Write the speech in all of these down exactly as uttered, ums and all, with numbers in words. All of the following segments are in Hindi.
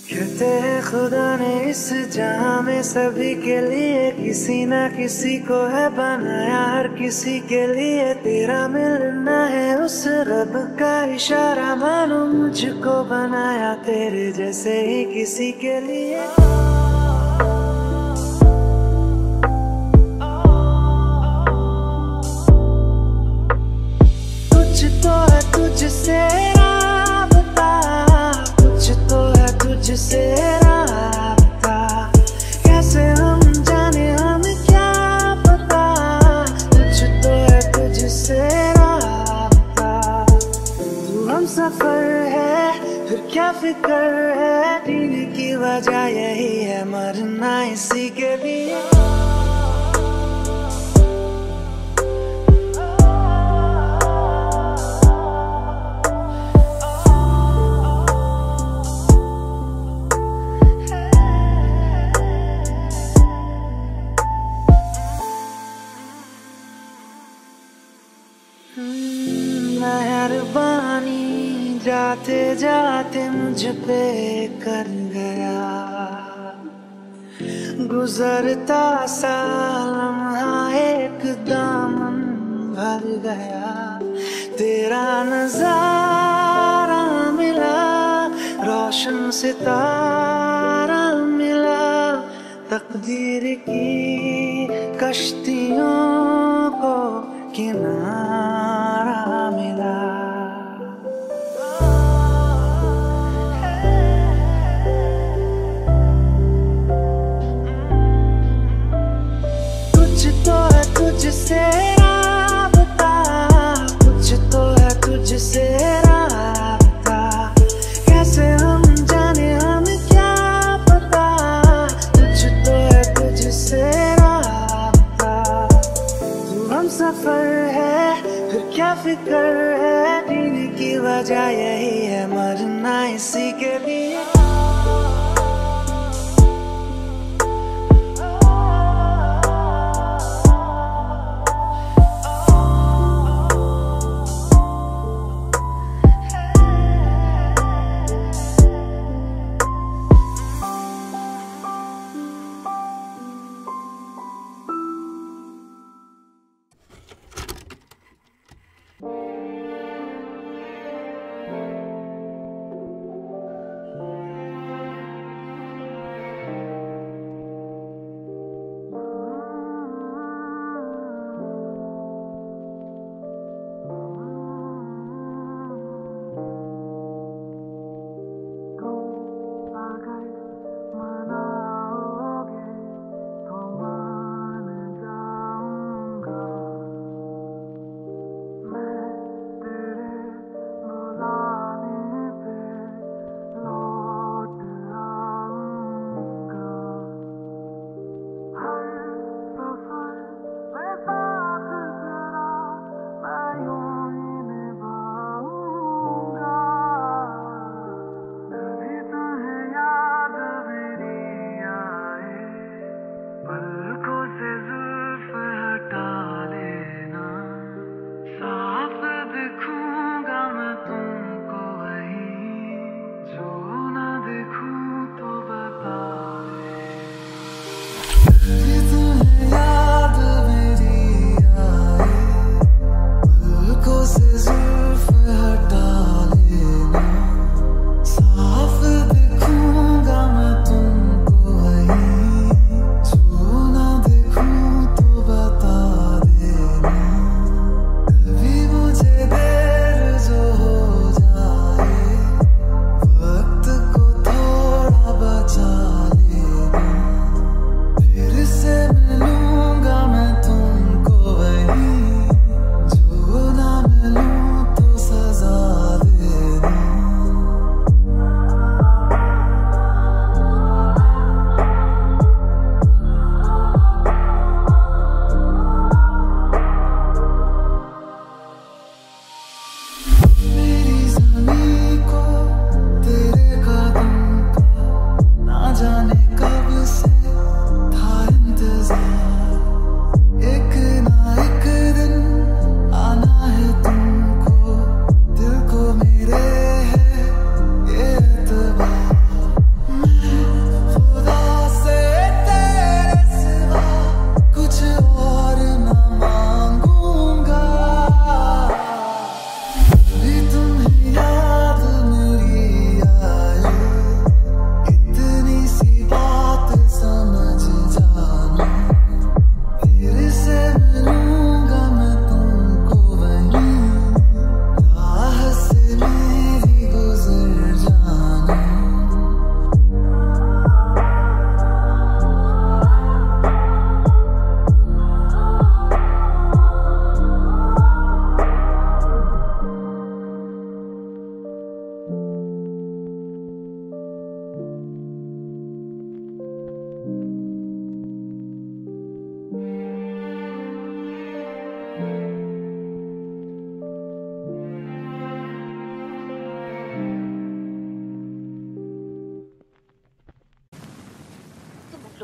कहते हैं खुदा ने इस जहां में सभी के लिए किसी ना किसी को है बनाया, हर किसी के लिए तेरा मिलना है उस रब का इशारा। मानो मुझको बनाया तेरे जैसे ही किसी के लिए। कुछ तो है तुझसे राबता, कुछ तो है तुझसे राबता, कैसे हम जाने हम क्या पता। कुछ तो है तुझसे राबता, तू हम सफर है फिर क्या फिक्र है, जीने की वजह यही है मरना इसी के लिए। मेहरबानी जाते जाते मुझ पे कर गया, गुजरता सा लम्हा एक दामन भर गया। तेरा नजारा मिला, रोशन सितारा मिला, तकदीर की कश्तियों को किनारा मिला। कुछ तो है तुझसे राबता, कुछ तो है तुझसे राबता, कैसे हम जाने हम क्या पता। कुछ तो है तुझसे राबता, तू हम सफर है फिर क्या फिक्र है, जीने की वजह यही है मरना इसी के लिए।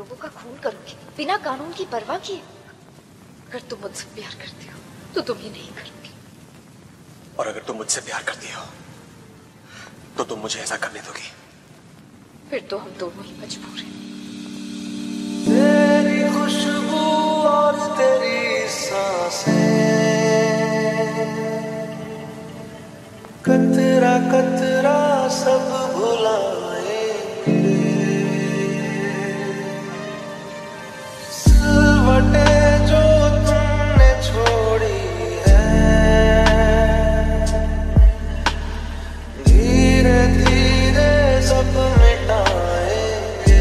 लोगों का खून करूंगी बिना कानून की परवाह किए। अगर तुम मुझसे प्यार करती हो तो तुम ये नहीं करोगी। और अगर तुम मुझसे प्यार करती हो तो तुम मुझे ऐसा करने दोगी? फिर तो हम दोनों ही मजबूर हैं। तेरी खुशबू और तेरी सांसें, कतरा कतरा सब भुलाएंगे। सिलवटें जो तुमने छोड़ी है, धीरे धीरे सब मिटाएंगे।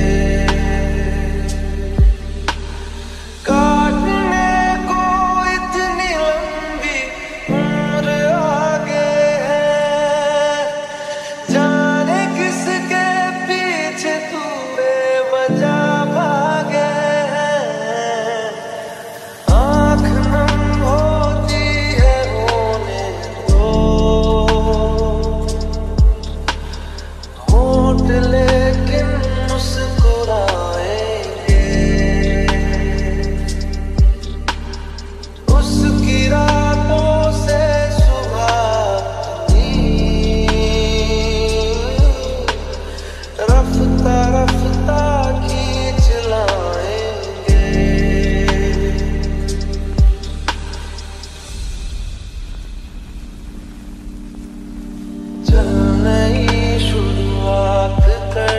काटने को इतनी लंबी उम्र आगे है, जाने किसके पीछे तू बेवजह भागे है। आँख नम होती है होने दो, होठ लेकिन मुस्कुराएंगे। उसकी रातों से सुबह रफ्ता रफ्ता खींच लाएंगे। चल नई शुरुआत कर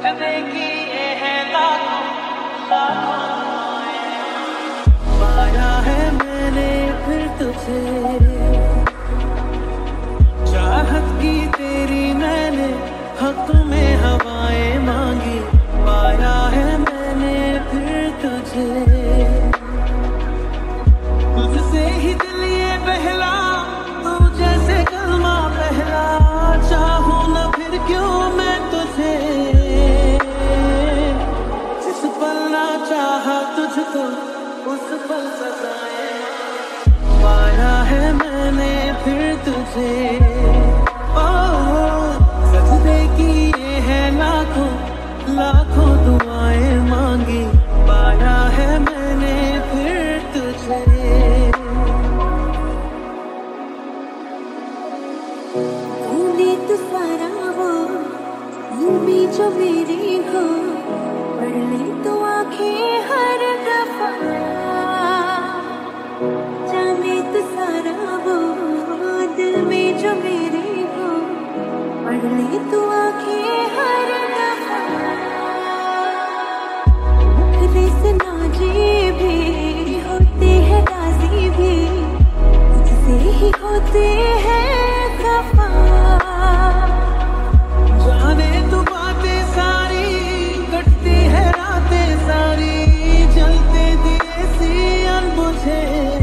सजदे किए हैं लाखों लाखों पाया है मैंने फिर तुझे चाहत की तेरी मैंने हक में हवाएं मांगी पाया है मैंने फिर तुझे तुझसे ही दिल ये पहला तू जैसे कलमा पहला चाहूं न फिर क्यों मैं तुझे जिस पल ना चाहा तुझको उस पल सजाए पाया है मैंने फिर तुझे ओ सजदे किए हैं लाखों लाखों दुआएं मांगी पाया है मैंने फिर तुझे तूने तो सारा वो भी जो मेरी हो पढ़ ले तो आंखें हर दफा जाने तो सारा वो दिल में जो मेरे हो पढ़ ले तो आंखें हर दफा मुखरे से नाजे भी होते हैं राजी भी तुझसे ही होते हैं खफा जाने तू बातें सारी कटती है रातें सारी जलते दिए सी अनबुझे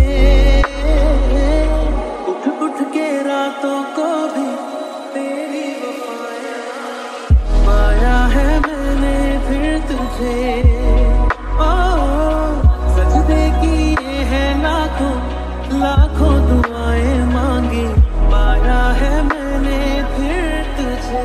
उठ उठ के रातों को भी तेरी वफाएं पाया है मैंने फिर तुझे ओ सजदे किए हैं लाखों लाखों दुआएं मांगी पाया है मैंने फिर तुझे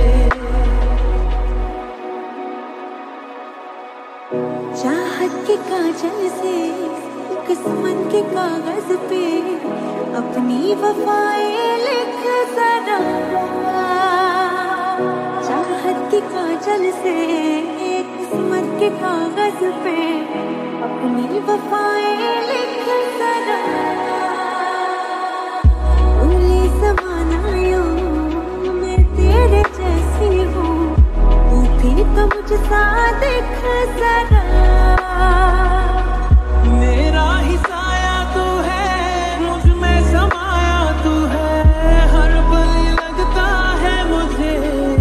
चाहत के काजल से किस्मत के कागज पे अपनी वफाएं लिख जरा चाहत के काजल से किस्मत के कागज पे अपनी वफाएं लिख जरा भूले ज़माना यूं मैं तेरे जैसी हूँ तू भी तो मुझसा दिख जरा मेरा ही साया तू है मुझ में समाया तू है हर पल लगता है मुझे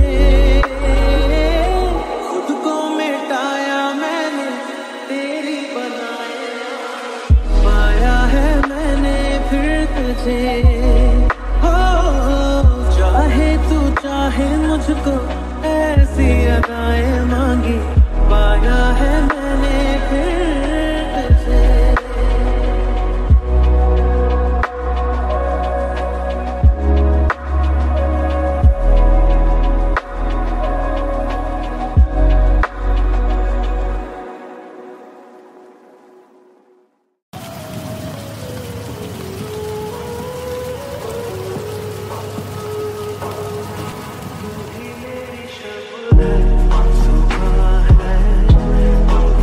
खुद को मिटाया मैंने तेरी बनाया पाया है मैंने फिर तुझे हो चाहे तू चाहे मुझको ऐसी अदाएं मांगी पाया है मैंने फिर तुझे सुबह है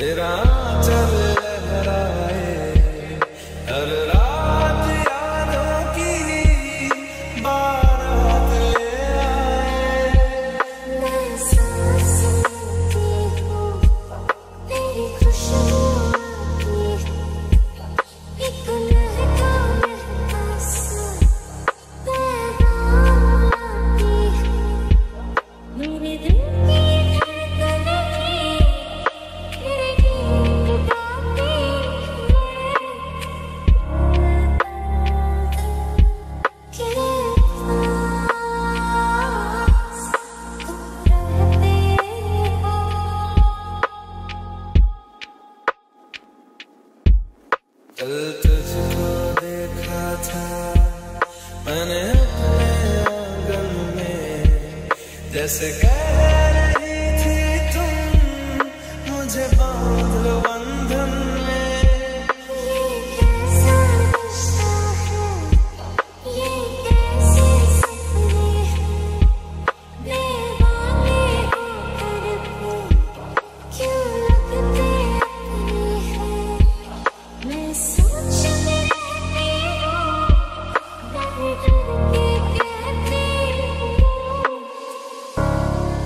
तेरा चल लहराए हर रात यादों की बारात ले आए। मैं सांस लेती हूँ तेरी खुशबू आती है, एक महका महका सा पैगाम लाती है। मेरे दिल की धड़कनें तेरे गीत गाती कल तुझको देखा था मैंने अपने आंगन में, जैसे कह रही थी तुम मुझे बांध लो बंधन में। ये कैसा रिश्ता है, ये कैसे सपने हैं, दीवाने होकर भी क्यों लगते अपने हैं। मैं सोचने रहती हूँ, डर डर के कहती हूँ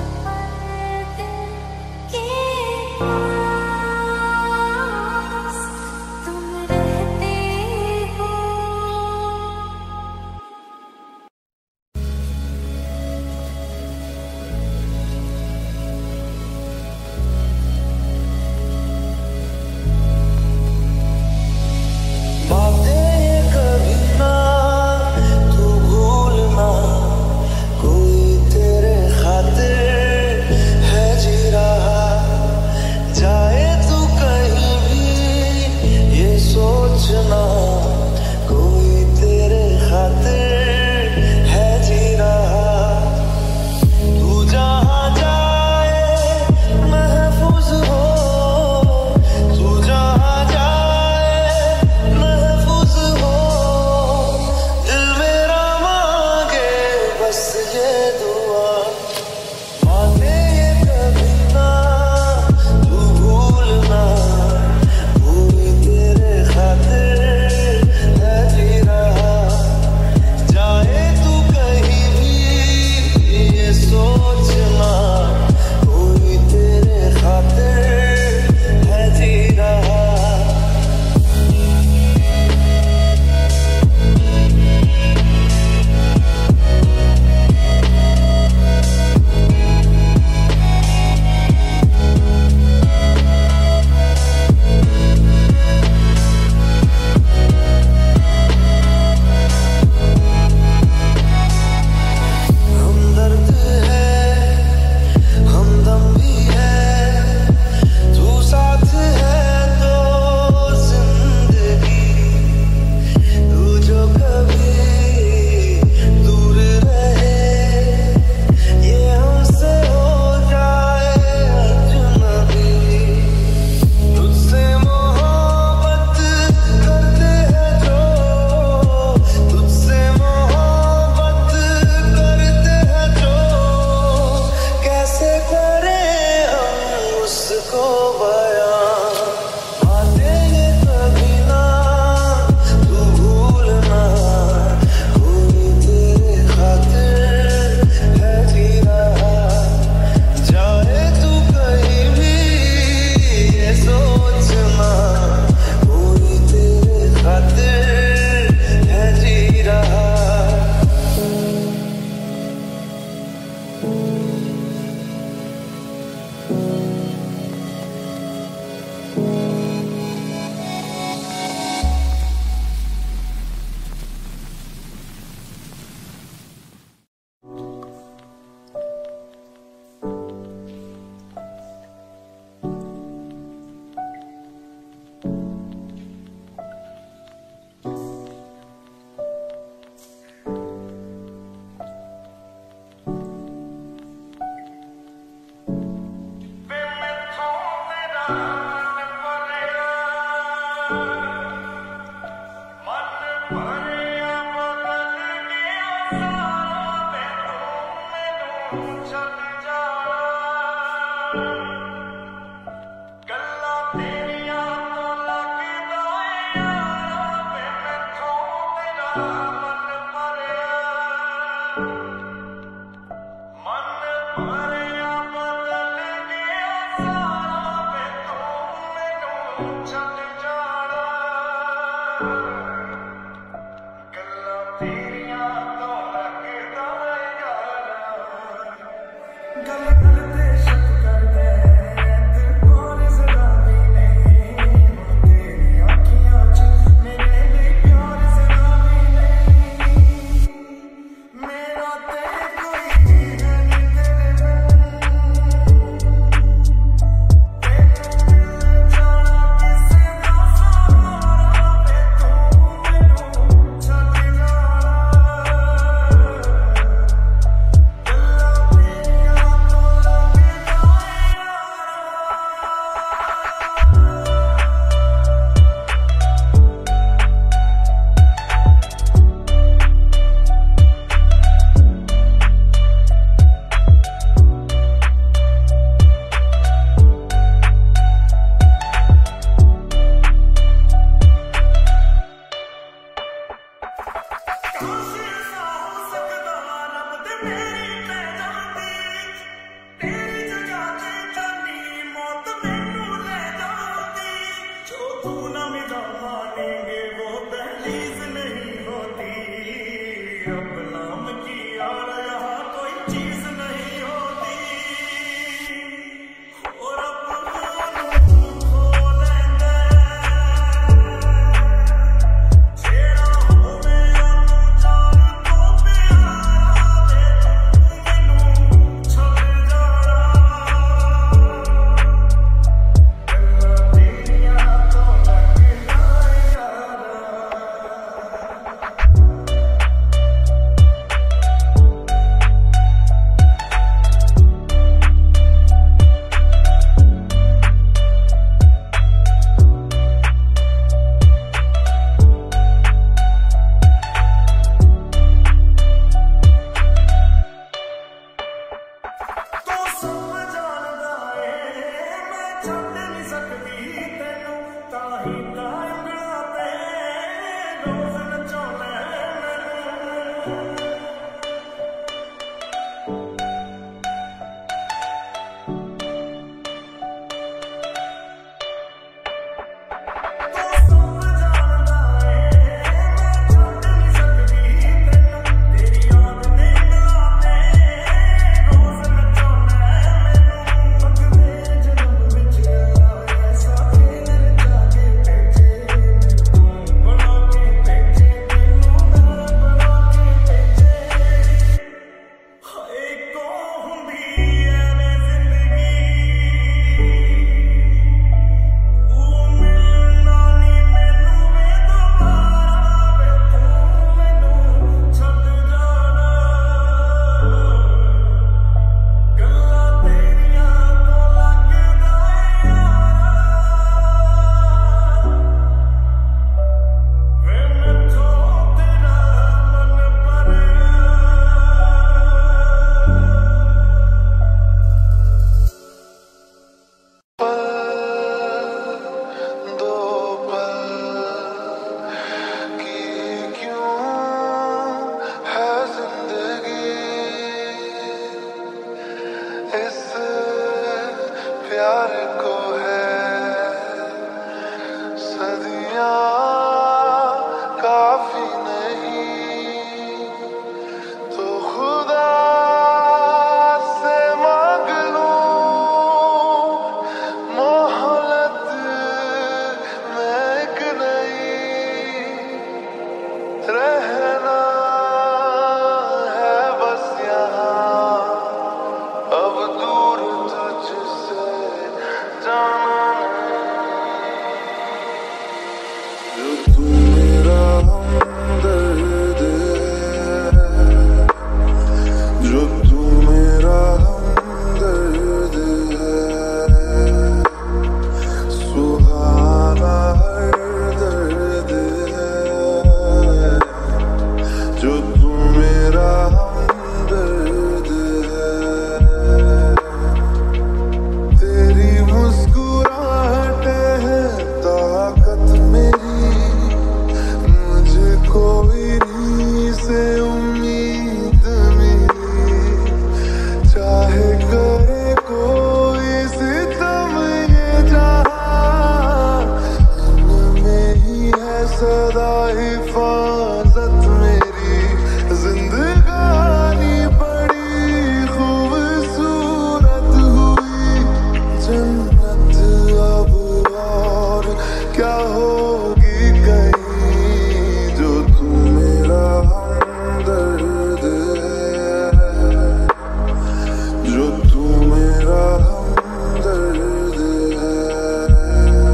प्यार को है सदियां काफी नहीं, तो खुदा से मांग लूं मोहलत में एक नई, रहना है बस यहाँ अब दूर तुझसे जाना नहीं। जो तू मेरा हमदर्द है, जो तू मेरा हमदर्द है, सुहाना हर दर्द है, जो तू मेरा हमदर्द है। तेरी मुस्कुराहटें है ताकत मेरी, मुझे कोई नहीं से उम्मीद मेरी, चाहे करे कोई सितम ये जहां, इनमें ही है सदा हिफाजत मेरी। जिंदगानी बड़ी खूबसूरत हुई, जन्नत अब और क्या होगी कहीं, जो तू मेरा हमदर्द है, जो तू मेरा हमदर्द है,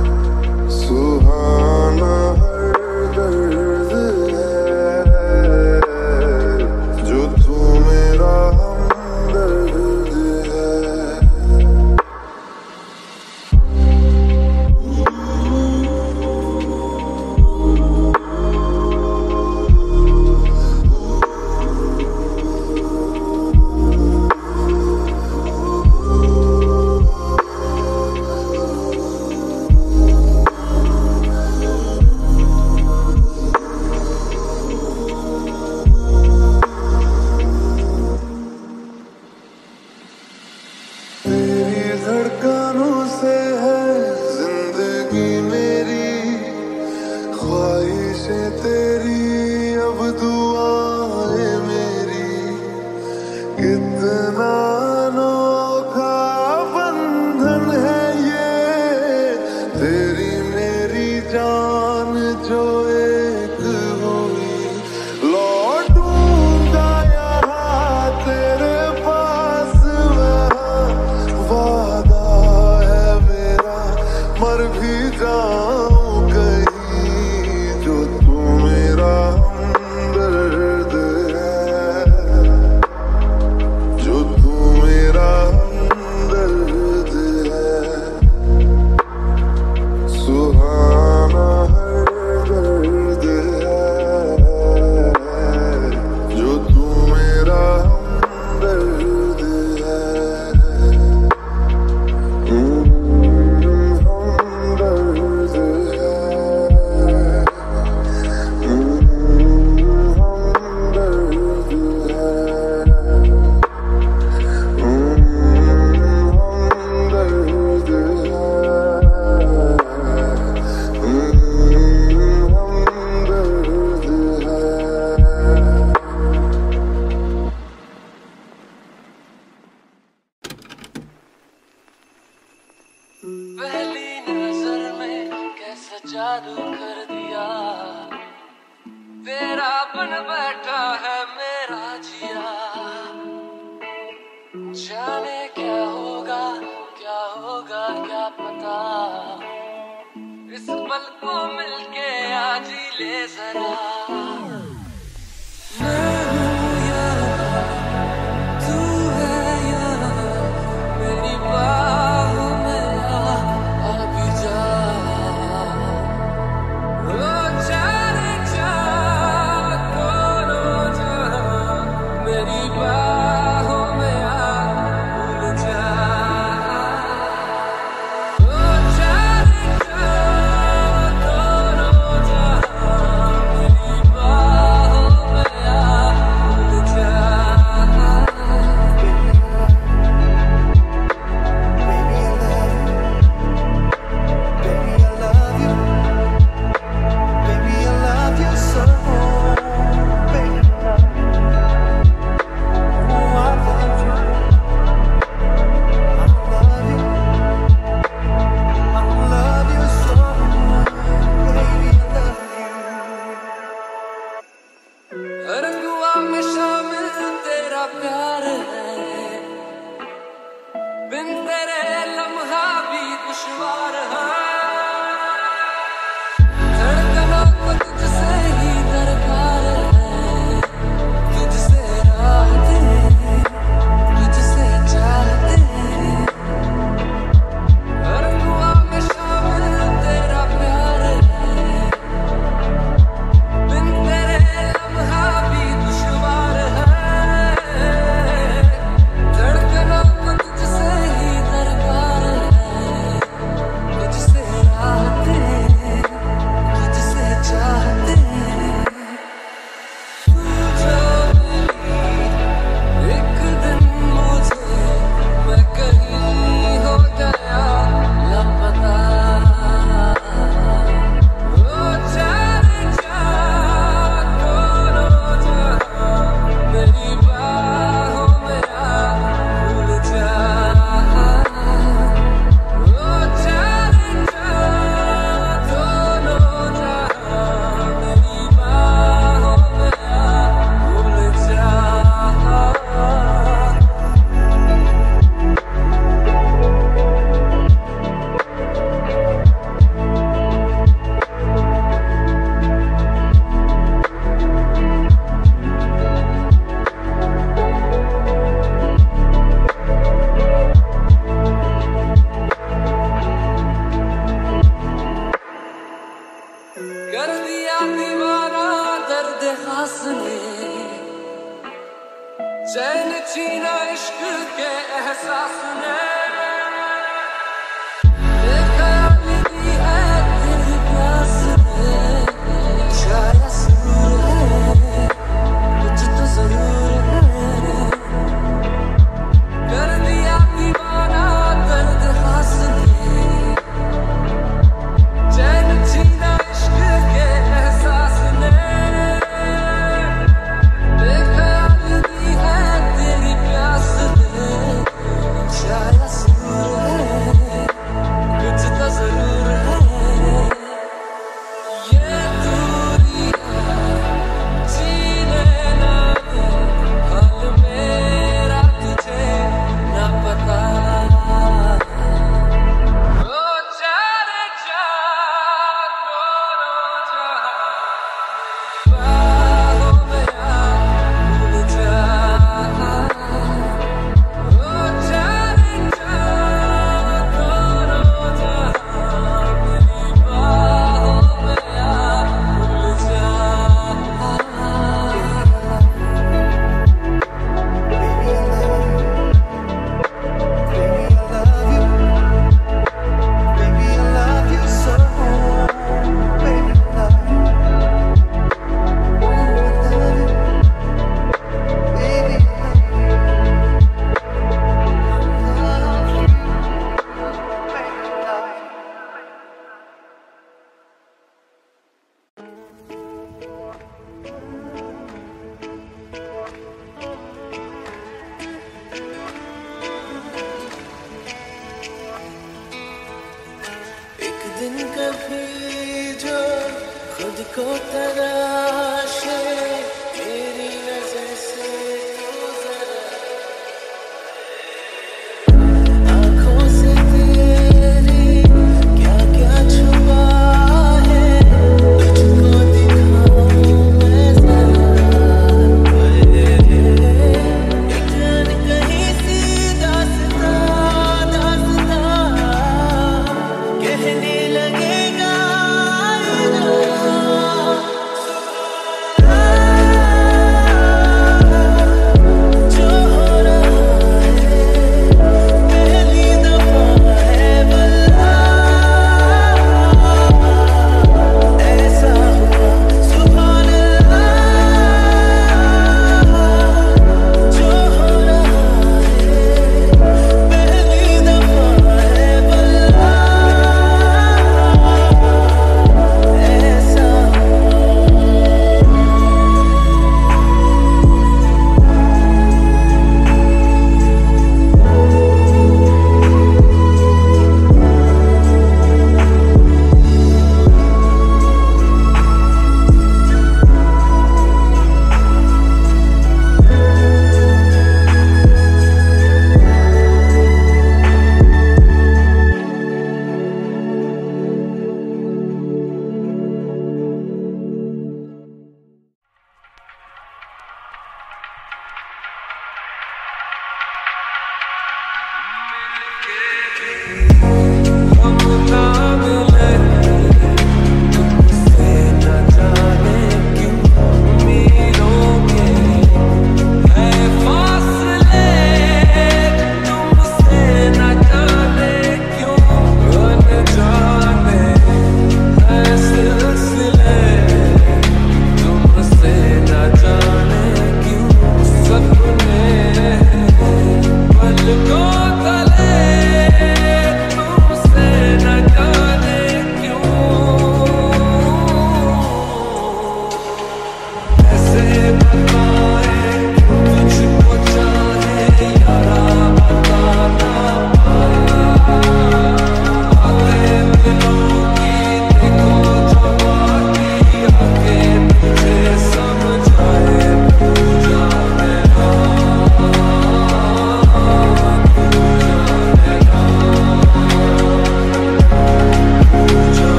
सुहाना हर दर्द है, जो तू मेरा हमदर्द है। तेरी धड़कनों से है जिंदगी मेरी, ख्वाहिशें तेरी अब दुआएं मेरी, कितना अनोखा बंधन है ये, तेरी मेरी जान जो एक हुई, लौटूंगा यहाँ तेरे पास वहाँ, वादा है मेरा मर भी जाऊं कहीं, जो तू मेरा हमदर्द है, जो तू मेरा हमदर्द है, सुहाना हर दर्द है, जो तू मेरा हमदर्द है। पहली नजर में कैसा जादू कर दिया, तेरा बन बैठा है मेरा जिया, जाने क्या होगा क्या होगा क्या पता, इस पल को मिलके आज ही ले जरा। मैं हूँ यहाँ, तू है यहाँ, मेरी बाहों में आ, आ भी जा। ओ जाने जा, दोनों जहाँ, मेरी बाहों में आ, भूल जा। ओ जाने जा, दोनों जहाँ, मेरी बाहों दिन कभी जो खुद को तराशे मेरी नजर से तो जरा आंखों से तेरी क्या क्या छुपा है तुझको दिखाऊं मैं जरा एक जान कहीं सी दास्तां दास्तां कहने लगेगा जो हो रहा है पहली दफा है वल्लाह ऐसा हुआ सुभान अल्लाह जो हो रहा है पहली दफा है वल्लाह ऐसा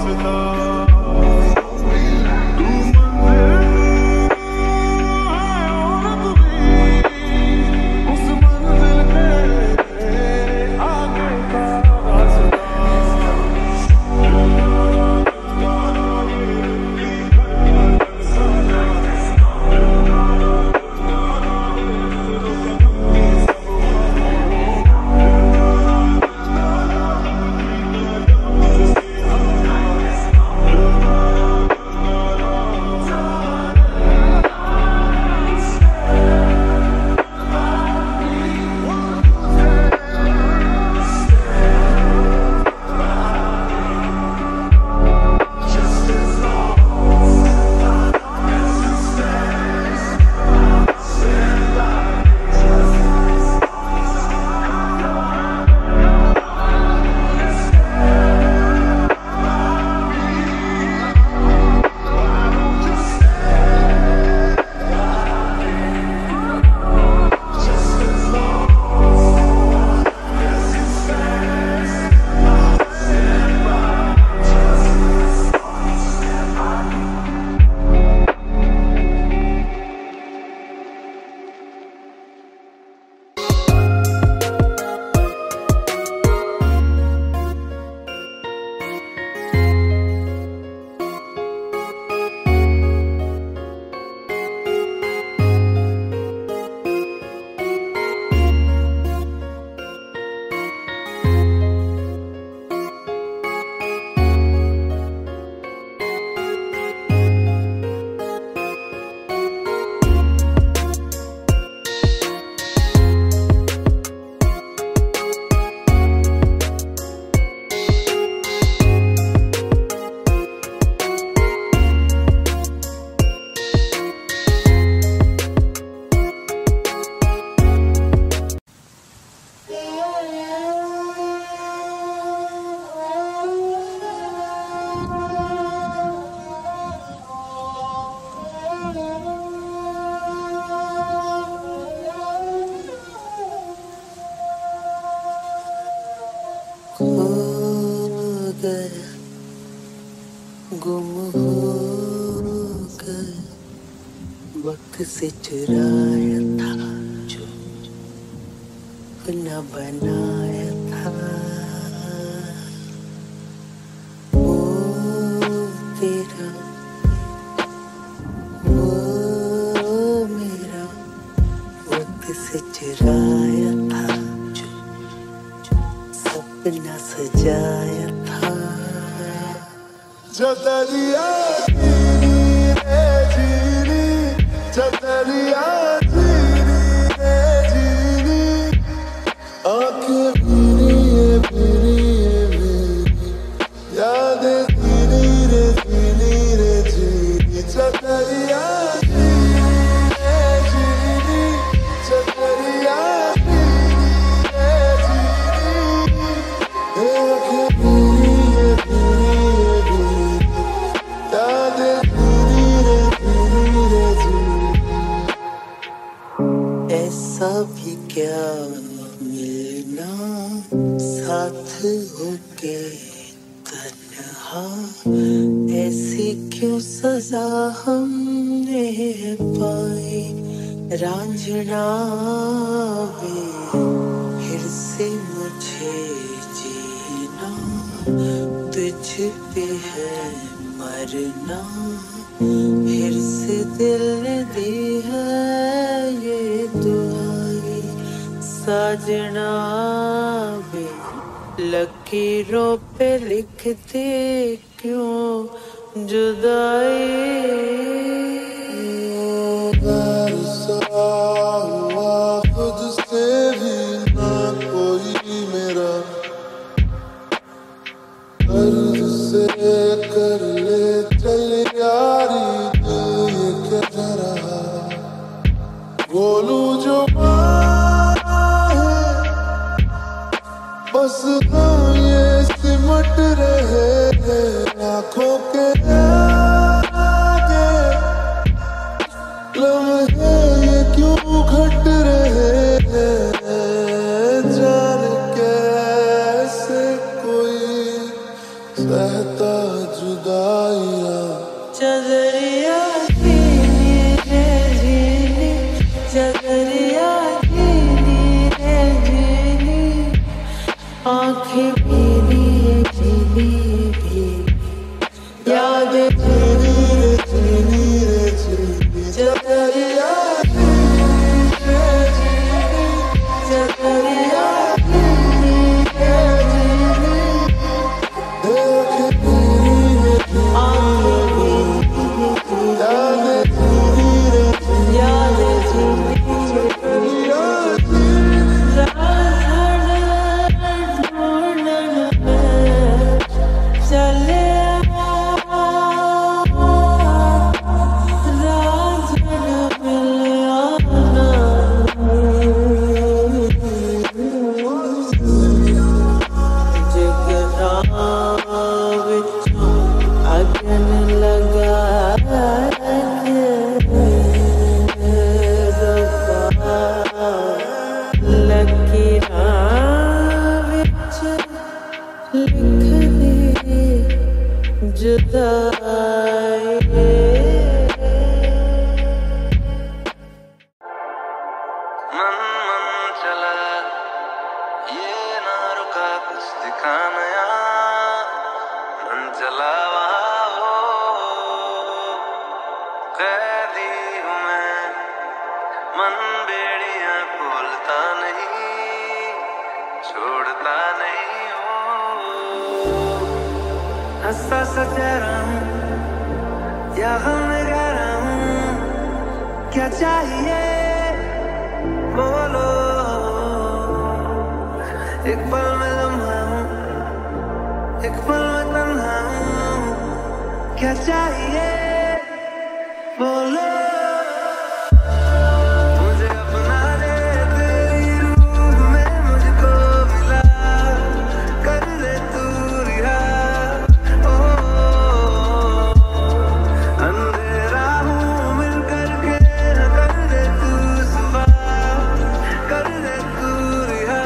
गुम हो कर वक्त से चुराया था जो न बनाया था। वो तेरा वो मेरा वक्त से चुराया था जो सपना सजाया था। चतरिया जीनी रे जीनी, चतरिया जीनी रे जीनी, आंखें भीनी है भीनी है भीनी, यादें जीनी रे जीनी रे जीनी। चतरिया जीनी रे जीनी, चतरिया जीनी रे जीनी, आंखें भीनी है भीनी है भीनी, यादें जीनी रे जीनी रे जीनी। ऐसा भी क्या मिलना साथ होके तन्हा, ऐसी क्यों सजा हमने पाई। रांझना वे फिर से मुझे जीना, तुझ पे है मरना, फिर से दिल ने दी है ये दुआई। साजना वे लकीरों पे लिख दे क्यों जुदाई। प्यार सा हुआ खुद से भी ना कोई मेरा, दर्द से कर ले चल यारी दिल ये कहता रहा। बोलूं जो बात है बस गम ये सिमट रहे हैं आँखों के आगे। लम्हे ये क्यों घट रहे हैं, जाने कैसे कोई सहता जो जुदाइयाँ चदरिया कीनी रे जीनी चदरिया कीनी रे जीनी आँखें पीली पीली पीली यादें चीनी रे चीनी रे चीनी चदरिया हंसा सा चेहरा हूँ या गम में गहरा हूँ क्या चाहिए बोलो एक पल में लम्हा हूँ एक पल में तन्हा हूँ क्या चाहिए बोलो मुझे अपना दे तेरी रूह में मुझको मिला कर दे तू रिहा अंधेरा हूँ मिल करके कर दे तू सुबह कर दे तू रिहा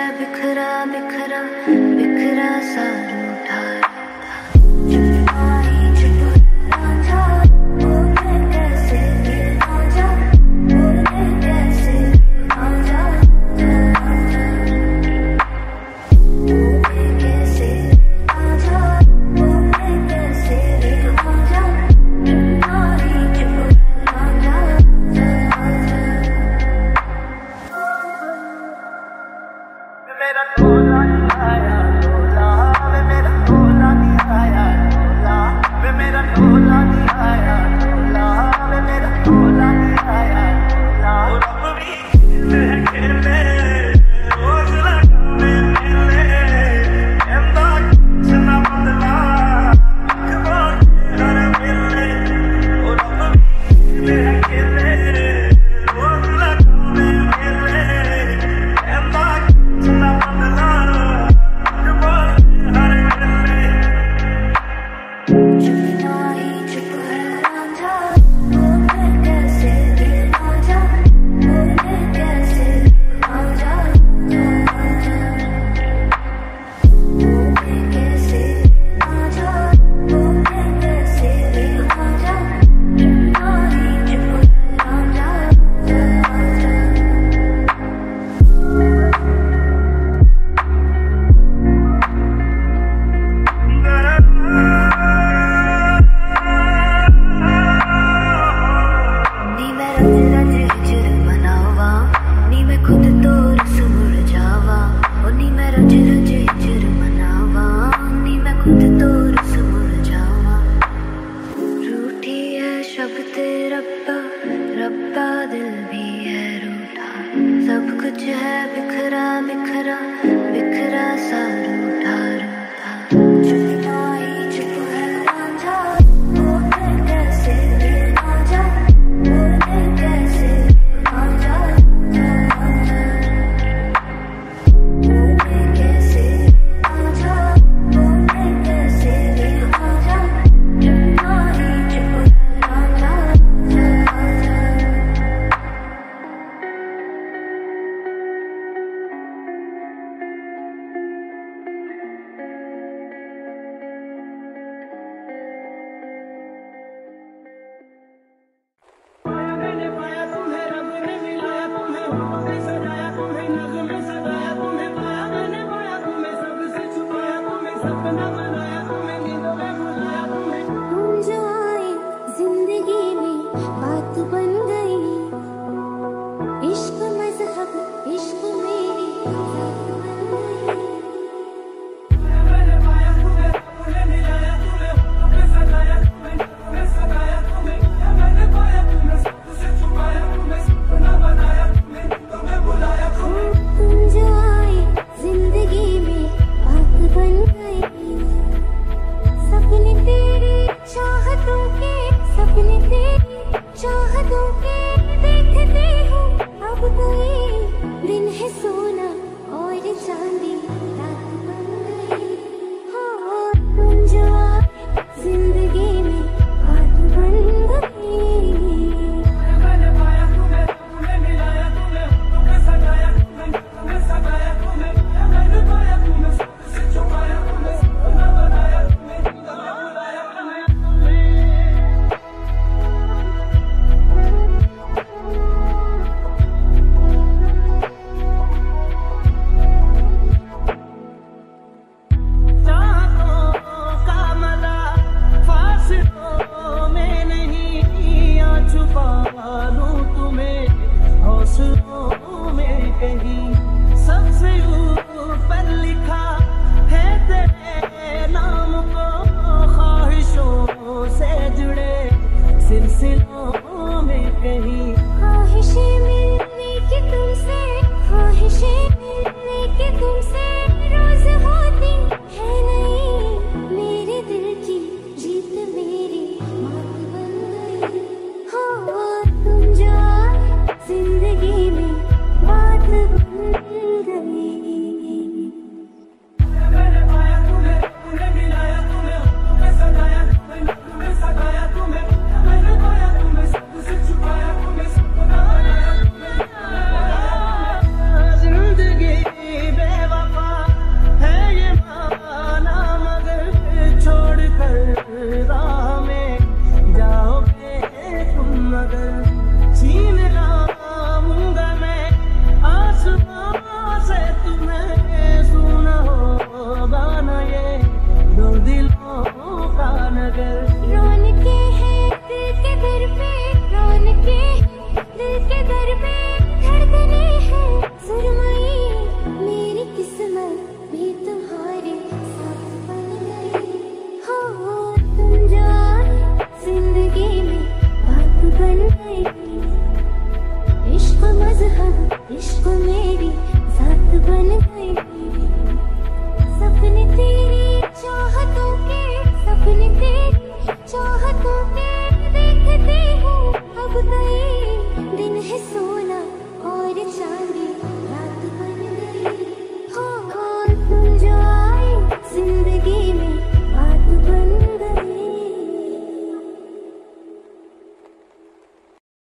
बिखरा बिखरा बिखरा सा रूठा सब कुछ है बिखरा बिखरा